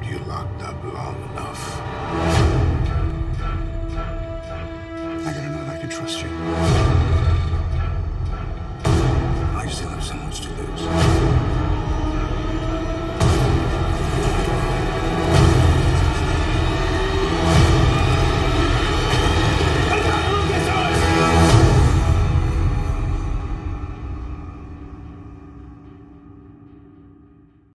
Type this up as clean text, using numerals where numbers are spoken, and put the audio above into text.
you locked up long enough. I gotta know that I can trust you. I still have so much to lose.